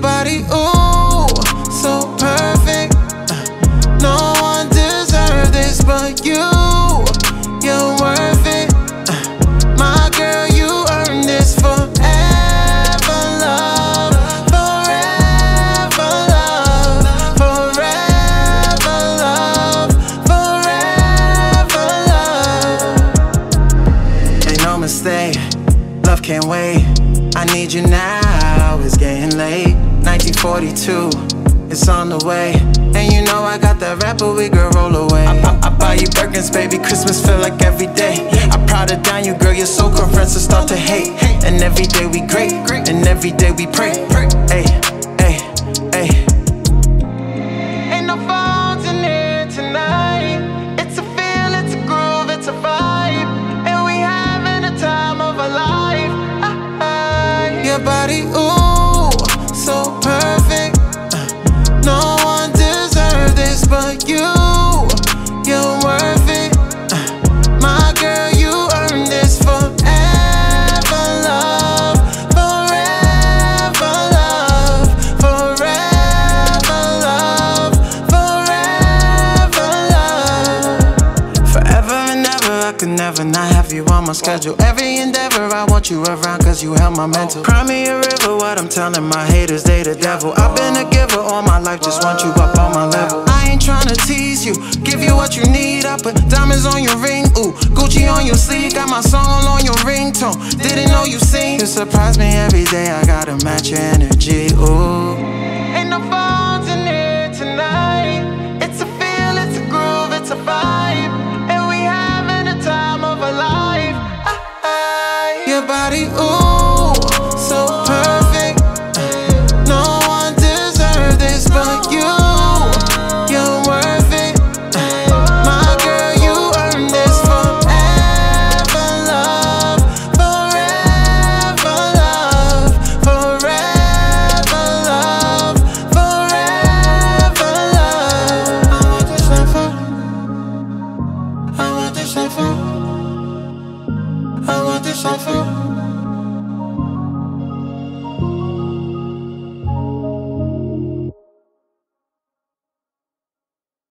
body, ooh, so perfect. No one deserves this but you. You're worth it. My girl, you earned this forever love. Forever love. Forever love. Forever love. Ain't no mistake, love can't wait. I need you now, it's getting late. 1942, it's on the way. And you know I got that rapper, we could roll away. I buy you Birkins, baby, Christmas feel like every day. I proud of down you, girl, your so-called friends will start to hate. And every day we great, and every day we pray. Ay, ay, ay. Ain't no phones in here tonight. It's a feel, it's a groove, it's a vibe. And we having a time of our life. Your body, ooh, so perfect. No one deserves this but you. You're worth it. My girl, you earned this forever love. Forever love. Forever love. Forever love. Forever and ever, I could never not have you on my schedule. Every endeavor, I want you around cause you help my mental. Cry me a river, what I'm telling my haters, they the devil. I've been a giver all my life, just want you up on my level. I ain't tryna tease you, give you what you need. I put diamonds on your ring, ooh, Gucci on your sleeve. Got my song on your ringtone, didn't know you sing. You surprise me every day, I gotta match your energy, ooh. Ain't no phones in here tonight. It's a feel, it's a groove, it's a vibe. And we having a time of our life. Your body, ooh, so perfect. No one deserves this but you. You're worth it. My girl, you earned this forever love. Forever love. Forever love. Forever love. I want this forever. I want this forever. I want this forever.